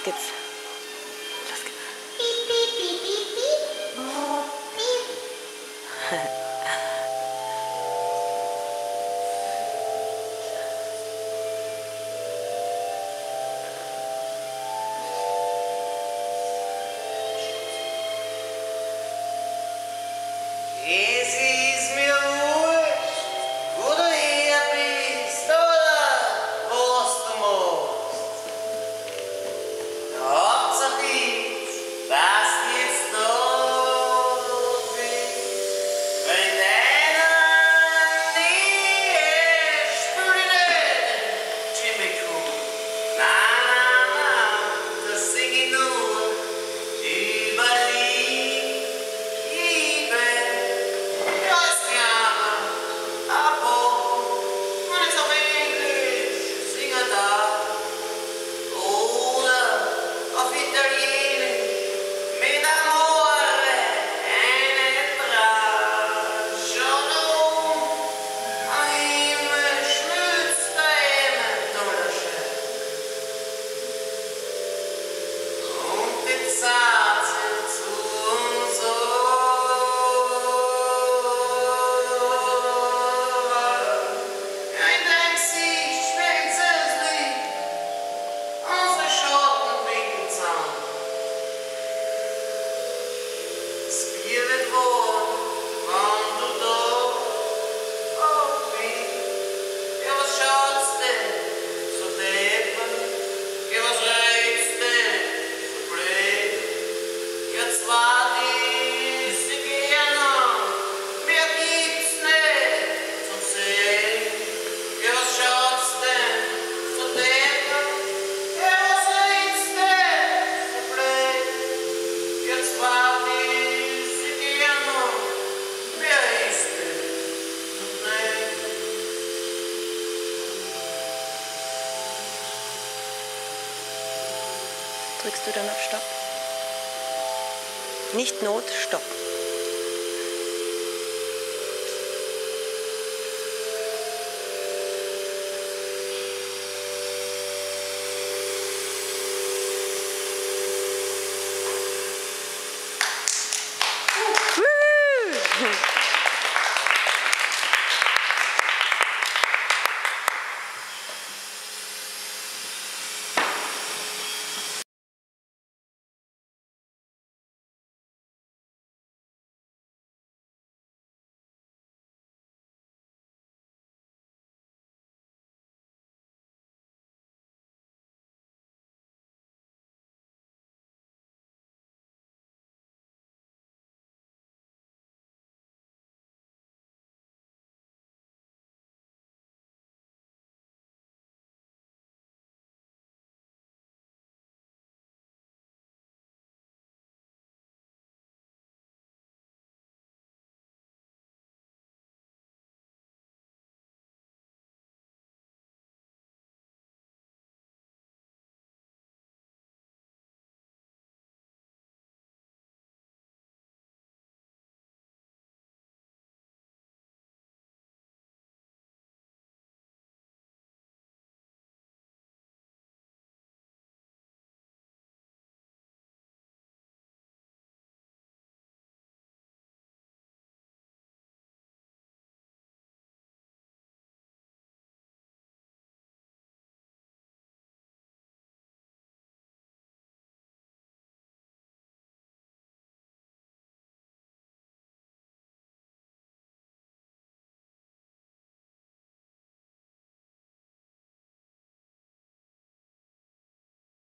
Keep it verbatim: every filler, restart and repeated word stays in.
Los geht's. Los geht's. Piep, piep, piep, piep, piep. Oh, piep. Es ist mir wurscht, wo du her bist oder was du machst. Hauptsache ist, dass du jetzt da bist. Weil in deiner Nähe spür ich nicht Jimmy Cool. Nein, nein, nein, das sing ich nur über Liebe. Drückst du dann auf Stopp? Nicht Not, Stopp.